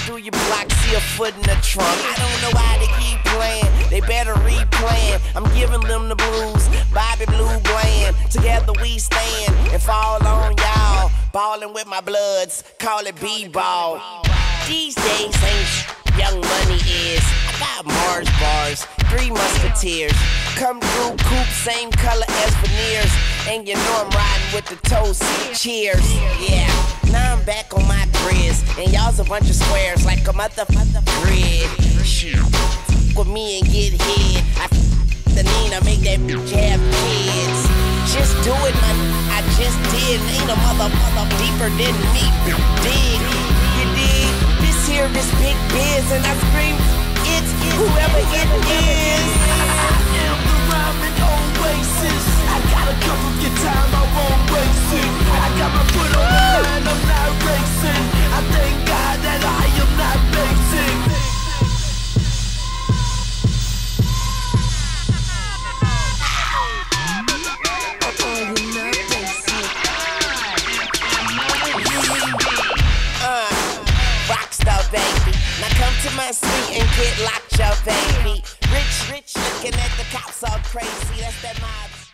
through your block, see a foot in the trunk. I don't know why they keep playing, they better replaying. I'm giving them the blues, Bobby Blue Bland. Together we stand and fall on y'all. Ballin' with my bloods, call it B-ball. These days ain't Young Money is. I got Mars bars, 3 Musketeers. Come through coupe, same color as veneers. And you know I'm riding with the toast. Cheers, yeah. Now I'm back on my grizz, and y'all's a bunch of squares like a motherfucker grid. Shoot, with me and get hit. I the Nina, make that bitch have kids. Just do it, man. I just did. Ain't a mother deeper than me. Dig, you dig? This big biz, and I scream, it's whoever it is. I am the rhyming oasis. I got a cup of your time, I won't waste it. I got my foot on the line, I'm not racing. I thank God that I am not basic. Baby, now come to my suite and get locked up, baby. Rich, looking at the cops all crazy. That's that mob.